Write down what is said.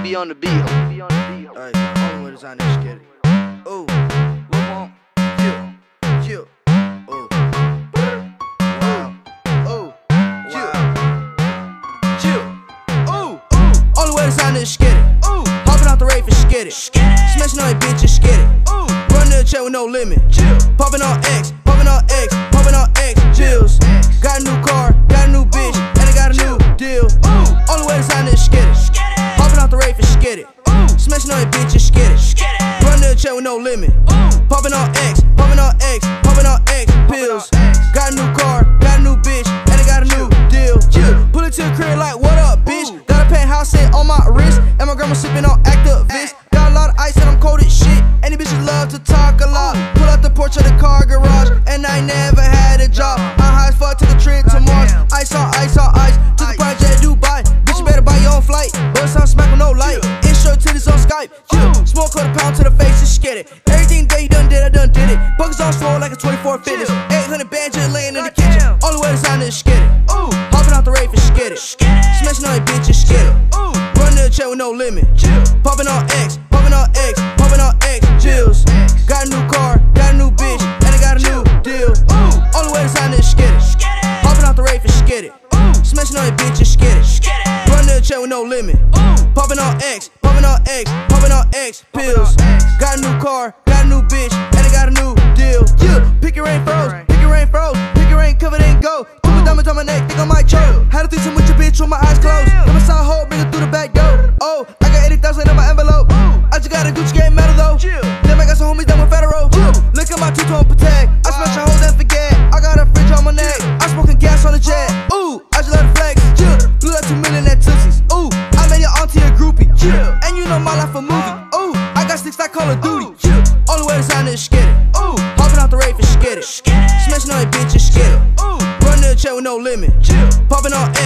be on the beat. Alright, only way to sign this shit. Ooh, Lamar, chill. Ooh, wow. Ooh, chill. Ooh, only way to sign this shit. Ooh, hopping out the rave for skid it. Smashing on your bitches, skid it. Ooh, run to the check with no limit. Popping on X, popping on X, popping on X. Chills. Got a new car, got a new bitch, and I got a new deal. Ooh, only way to sign this skid it. Hopping out the rave for skid it. Smashing on your bitches, skid it. Run to the check with no limit. Popping on X, popping on X, popping on X pills. Got a new car, got a new bitch, and I got a new deal. Pull it to the crib like, what up, bitch? Got a penthouse in on my wrist, and my grandma sipping on Activist. Got a lot of ice and I'm cold as shit. Any bitches love to talk a lot. Pull out the porch of the car garage, and I never had a job. I'm high as fuck, took a trip to Mars. Ice on ice on ice, to the project Dubai. Bitch, you better buy your own flight. Bust on smack with no light. Intro titties on Skype. Smoke quarter pound to the face, just get it. Everything that you done did, I done did it. Buckets on swole like a 24 fitness. 800 bands just laying in the kitchen. Only way to sign this, skid it. Hopping out the rave for skid it. Smashing on your bitches, skid it. Run to the check with no limit. Popping on X, popping on X, popping on X. Chills. Got a new car, got a new bitch, and I got a new deal. Only way to sign this, skid it. Hopping out the rave for skid it. Smashing on your bitches, skid it. Run to the check with no limit. Popping on X, popping on X, popping on X pills. Got a new car, got a new bitch, and I got a new deal. Pick your rain froze, pick your rain froze, pick your rain covered in gold. Put my diamonds on my neck, think I might choke. Had a threesome with your bitch with my eyes closed. Got my side hoe, bring it through the back door. Oh, I got 80,000 in my envelope. I just got a Gucci game medal though. Then I got some homies that went federal. Look at my two-tone Patek. I smash a hoe, then forget. I got a fridge on my neck. I'm smoking gas on the jet. Ooh, I just let it flex. Blew that 2 million at Tootsies. Ooh, I made your auntie a groupie. And you know my life a movie. Ooh, I got sticks like Call of Duty. Only way to sign this, skid it. Ooh, hopping out the rave for skid it. Smashing on your bitches, skid it. Run to the check with no limit. Popping on